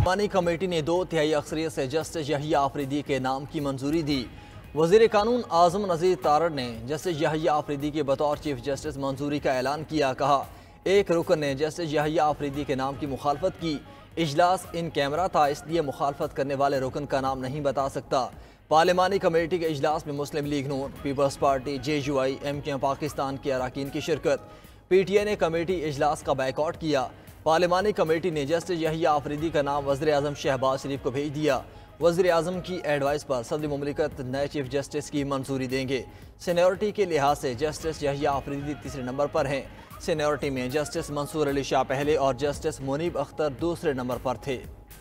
पार्लिमानी committee ने 2/3 अक्सरियत से जस्टिस यहिया आफरीदी के नाम की मंजूरी दी। वज़ीर कानून आज़म नज़ीर तारड़ ने जस्टिस यहिया आफरीदी के बतौर चीफ जस्टिस मंजूरी का ऐलान किया। कहा, एक रुकन ने जस्टिस यहिया आफरीदी के नाम की मुखालफत की। इजलास इन कैमरा था, इसलिए मुखालफत करने वाले रुकन का नाम नहीं बता सकता। पार्लिमानी कमेटी के इजलास में मुस्लिम लीग नून, पीपल्स पार्टी, JUI, MKM पाकिस्तान के अरकान की शिरकत। PTI ने कमेटी इजलास का बायकॉट किया। पार्लिमानी कमेटी ने जस्टिस यहिया आफरीदी का नाम वज़ीर आज़म शहबाज शरीफ को भेज दिया। वज़ीर आज़म की एडवाइस पर सदर मुमलिकत नए चीफ जस्टिस की मंजूरी देंगे। सीनियरिटी के लिहाज से जस्टिस यहिया आफरीदी तीसरे नंबर पर हैं। सीनियरिटी में जस्टिस मंसूर अली शाह पहले और जस्टिस मुनीब अख्तर दूसरे नंबर पर थे।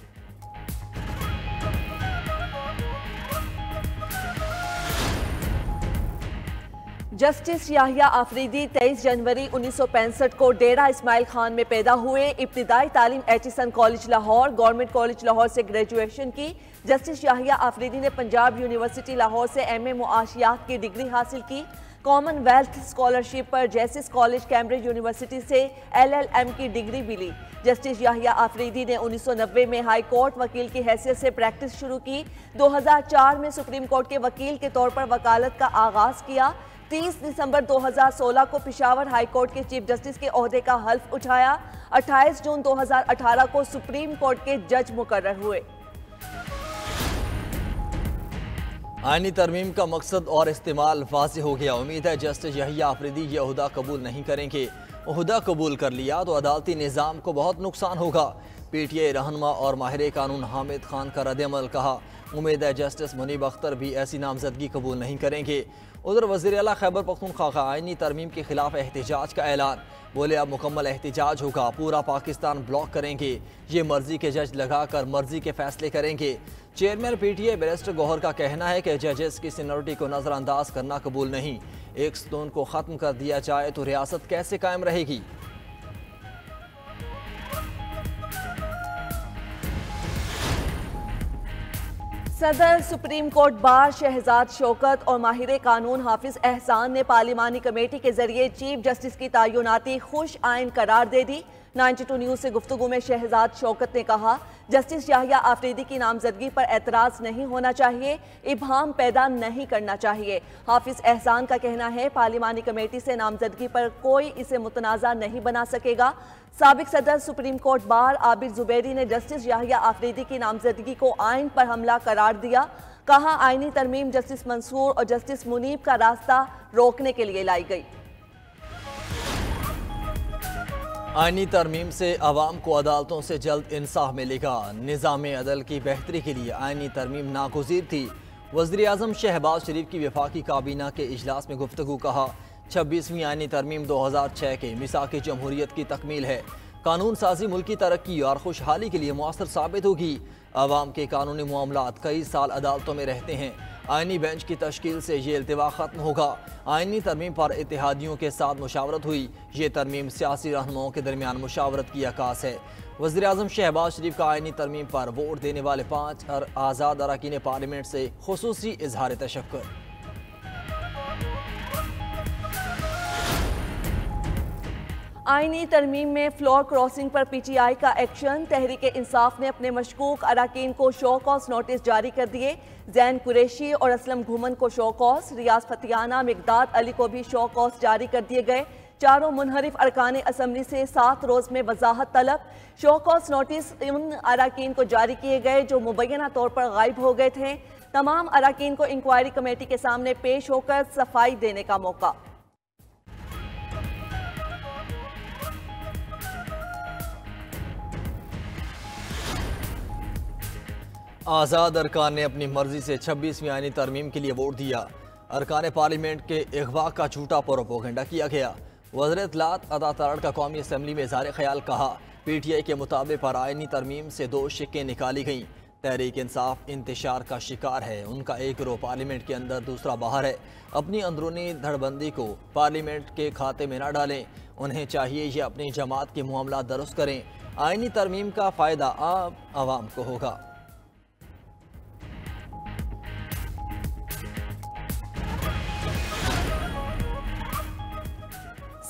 जस्टिस याहिया आफरीदी 23 जनवरी 1965 को डेरा इस्माइल खान में पैदा हुए। इब्तिदाई तालीम Aitchison college Lahore, government college Lahore से ग्रेजुएशन की। जस्टिस याहिया आफरीदी ने पंजाब यूनिवर्सिटी लाहौर से MA मुआशियात की डिग्री हासिल की। कॉमनवेल्थ स्कॉलरशिप पर जेसिस कॉलेज कैम्ब्रिज यूनिवर्सिटी से LLM की डिग्री भी ली। जस्टिस याहिया आफरीदी ने 1990 में हाई कोर्ट वकील की हैसियत से प्रैक्टिस शुरू की। 2004 में सुप्रीम कोर्ट के वकील के तौर पर वकालत का आगाज किया। 30 दिसंबर 2016 को पिशावर हाई कोर्ट के चीफ जस्टिस के ओहदे का हल्फ उठाया। 28 जून 2018 को सुप्रीम कोर्ट के जज मुकर्रर हुए। आईनी तरमीम का मकसद और इस्तेमाल वाज़ेह हो गया। उम्मीद है जस्टिस यहिया आफरीदी ये ओहदा कबूल नहीं करेंगे। ओहदा कबूल कर लिया तो अदालती निज़ाम को बहुत नुकसान होगा। PTI रहनुमा और माहिर कानून हामिद खान का रद्द-ए-अमल। कहा, उम्मीद है जस्टिस मुनीब अख्तर भी ऐसी नामजदगी कबूल नहीं करेंगे। उधर वज़ीर आला खैबर पख्तूनख्वा का आईनी तरमीम के खिलाफ एहतजाज का ऐलान। बोले, अब मुकम्मल एहतजाज होगा, पूरा पाकिस्तान ब्लॉक करेंगे। ये मर्जी के जज लगाकर मर्जी के फैसले करेंगे। चेयरमैन PTI बैरिस्टर गौहर का कहना है कि जजेस की सीनियरिटी को नज़रअंदाज करना कबूल नहीं। एक सुतून को ख़त्म कर दिया जाए तो रियासत कैसे कायम रहेगी। सदर supreme court bar Shahzad Shaukat और माहिर कानून हाफिज एहसान ने पार्लिमानी कमेटी के जरिए चीफ जस्टिस की तैनाती खुश आइन करार दे दी। 92 न्यूज़ से गुफ्तगू में शहजाद शौकत ने कहा, जस्टिस याहिया आफरीदी की नामजदगी पर एतराज़ नहीं होना चाहिए, इबहम पैदा नहीं करना चाहिए। हाफिज एहसान का कहना है, पार्लिमानी कमेटी से नामजदगी पर कोई इसे मुतनाज़ा नहीं बना सकेगा। साबिक सदर supreme court bar Abid Zubairi ने जस्टिस याहिया आफरीदी की नामजदगी को आइन पर हमला करार दिया। कहा, आइनी तरमीम जस्टिस मंसूर और जस्टिस मुनीब का रास्ता रोकने के लिए लाई गई। आईनी तरमीम से अवाम को अदालतों से जल्द इंसाफ मिलेगा। निज़ाम अदल की बेहतरी के लिए आईनी तरमीम नागुज़ीर थी। वज़ीर आज़म शहबाज शरीफ की वफाकी काबीना के इजलास में गुफ्तगू। कहा, 26वीं आईनी तरमीम 2006 के मिसाक जमहूरियत की तकमील है। कानून साजी मुल्की तरक्की और खुशहाली के लिए मुअस्सर साबित होगी। अवाम के कानूनी मामलात कई साल अदालतों में रहते हैं। आईनी बेंच की तश्कील से ये इल्तिवा ख़त्म होगा। आईनी तरमीम पर इत्तेहादियों के साथ मुशावरत हुई। ये तरमीम सियासी रहनुमाओं के दरमियान मुशावरत की अक्कास है। वज़ीर आज़म शहबाज शरीफ का आईनी तरमीम पर वोट देने वाले 5 आज़ाद अरकान पार्लियामेंट से खुसूसी इजहार तशक्कुर। आईनी तरमीम में फ्लोर क्रॉसिंग पर PTI का एक्शन। तहरीक इंसाफ ने अपने मशकूक अरकान को शो कॉज नोटिस जारी कर दिए। जैन कुरैशी और असलम घुमन को शो कॉज, रियाज फतियाना, मिकदाद अली को भी शो कॉज जारी कर दिए गए। चारों मुनहरिफ अरकान असम्बली से 7 रोज में वजाहत तलब। शो कॉज नोटिस उन अरकान को जारी किए गए जो मुबैना तौर पर गायब हो गए थे। तमाम अरकान को इंक्वायरी कमेटी के सामने पेश होकर सफाई देने का मौका। आज़ाद अरकान ने अपनी मर्जी से 26वीं आईनी तरमीम के लिए वोट दिया। अरकान पार्लियामेंट के अगवा का झूठा प्रोपोगंडा किया गया। वज़ीर इत्तलात अता तारड़ का कौमी असम्बली में इज़हार ख्याल। कहा, PTI के मुताबिक पर आईनी तरमीम से 2 शिक्कें निकाली गईं। तहरीक इंसाफ इंतशार का शिकार है। उनका एक गिरोह पार्लियामेंट के अंदर, दूसरा बाहर है। अपनी अंदरूनी धड़बंदी को पार्लियामेंट के खाते में न डालें। उन्हें चाहिए ये अपनी जमात के मामला दुरुस्त करें। आईनी तरमीम का फ़ायदा आम आवाम को होगा।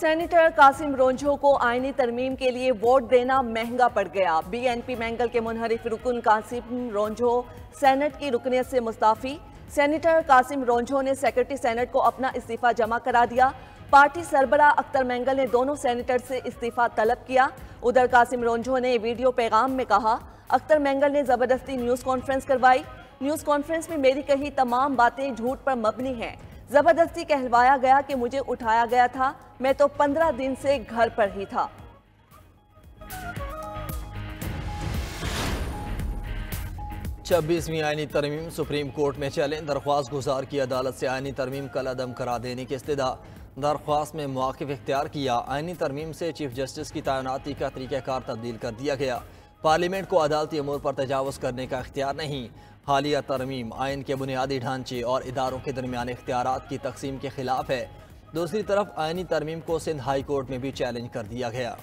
सेनेटर कासिम रोंझो को आईनी तरमीम के लिए वोट देना महंगा पड़ गया। बीएनपी मैंगल के मुनहरिफ रुकन कासिम रोंझो सेनेट की रुकनियत से मुस्ताफी। सेनेटर कासिम रोंझो ने सेक्रेटरी सेनेट को अपना इस्तीफा जमा करा दिया। पार्टी सरबराह अख्तर मैंगल ने दोनों सेनेटर से इस्तीफा तलब किया। उधर कासिम रोंझो ने वीडियो पैगाम में कहा, अख्तर मैंगल ने जबरदस्ती न्यूज़ कॉन्फ्रेंस करवाई। न्यूज़ कॉन्फ्रेंस में मेरी कही तमाम बातें झूठ पर मबनी हैं। जबरदस्ती कहलवाया गया कि मुझे उठाया गया था, मैं तो 15 दिन से घर पर ही था। छब्बीसवीं आईनी तरमीम सुप्रीम कोर्ट में चैलेंज। दरख्वास्त गुजार की अदालत से आईनी तरमीम कल अदम करा देने की इस्तदा। दरख्वास्त में मौक़िफ़ इख्तियार किया। आईनी तरमीम से चीफ जस्टिस की तैनाती का तरीक़ाकार तब्दील कर दिया गया। पार्लियामेंट को अदालती अमूर पर तजावुज़ करने का इख्तियार नहीं। हालिया तरमीम आइन के बुनियादी ढांचे और इदारों के दरमियान इख्तियारात की तकसीम के खिलाफ है। दूसरी तरफ आइनी तरमीम को सिंध हाई कोर्ट में भी चैलेंज कर दिया गया।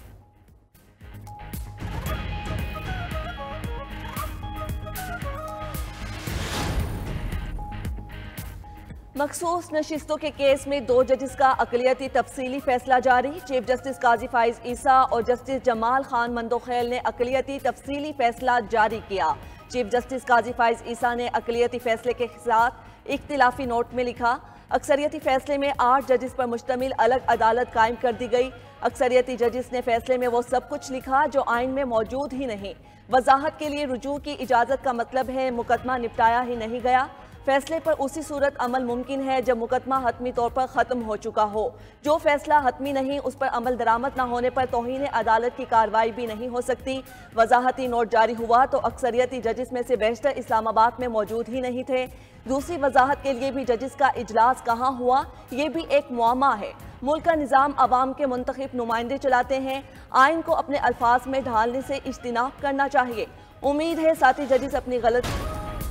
मखसूस नशिस्तों के केस में 2 जजिस का अक़लियती तफसीली फैसला जारी। चीफ जस्टिस काजी फाइज ईसा और जस्टिस जमाल खान मंदोखेल ने अक़लियती तफसीली फैसला जारी किया। चीफ जस्टिस काजी फाइज ईसा ने अक़लियती फैसले के साथ इख्तिलाफी नोट में लिखा, अक्सरियती फैसले में 8 जजिस पर मुश्तमिल अलग अदालत कायम कर दी गई। अक्सरियती जजिस ने फैसले में वो सब कुछ लिखा जो आइन में मौजूद ही नहीं। वजाहत के लिए रुजू की इजाज़त का मतलब है मुकदमा निपटाया ही नहीं गया। फैसले पर उसी सूरत अमल मुमकिन है जब मुकदमा हतमी तौर पर ख़त्म हो चुका हो। जो फैसला हतमी नहीं, उस पर अमल दरामद न होने पर तौहीन अदालत की कार्रवाई भी नहीं हो सकती। वजाहती नोट जारी हुआ तो अक्सरियती जजिस में से बेशतर इस्लामाबाद में मौजूद ही नहीं थे। दूसरी वजाहत के लिए भी जजिस का इजलास कहाँ हुआ, ये भी एक मुअम्मा है। मुल्क का निज़ाम अवाम के मुंतखब नुमाइंदे चलाते हैं। आइन को अपने अल्फाज में ढालने से इज्तिनाब करना चाहिए। उम्मीद है साथी जजिस अपनी गलती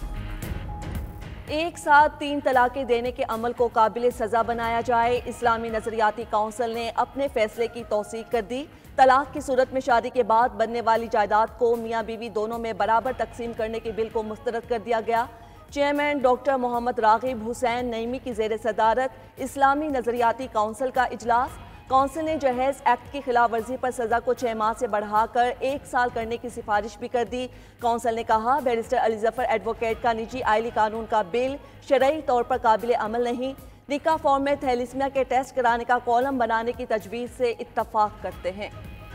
एक साथ 3 तलाक़ें देने के अमल को काबिल सज़ा बनाया जाए। इस्लामी नज़रियाती काउंसिल ने अपने फैसले की तौसीक कर दी। तलाक की सूरत में शादी के बाद बनने वाली जायदाद को मियाँ बीवी दोनों में बराबर तकसीम करने के बिल को मुस्तरद कर दिया गया। चेयरमैन डॉक्टर मोहम्मद राग़िब हुसैन नईमी की ज़ेर सदारत इस्लामी नज़रियाती काउंसिल का इजलास। काउंसिल ने जहेज़ एक्ट की खिलाफ वर्जी पर सज़ा को 6 माह से बढ़ाकर 1 साल करने की सिफारिश भी कर दी। काउंसिल ने कहा, बैरिस्टर अली ज़फ़र एडवोकेट का निजी आइली कानून का बिल शरई तौर पर काबिल अमल नहीं। निकाह फॉर्म में थैलिस्मिया के टेस्ट कराने का कॉलम बनाने की तजवीज़ से इत्तफाक करते हैं।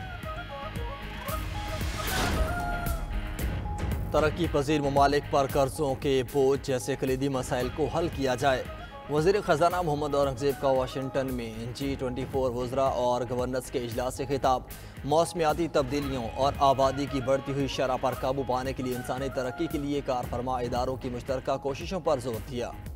तरक्की पजीर ममालिक पर कर्जों के बोझ जैसे कलीदी मसाइल को हल किया जाए। वज़ीर ख़जाना मोहम्मद औरंगज़ेब का वाशिंगटन में G24 वज़रा और गवर्नर्स के इजलास से खिताब। मौसमियाती तब्दीलियों और आबादी की बढ़ती हुई शरह पर काबू पाने के लिए इंसानी तरक्की के लिए कारफरमा इदारों की मुश्तरका कोशिशों पर जोर दिया।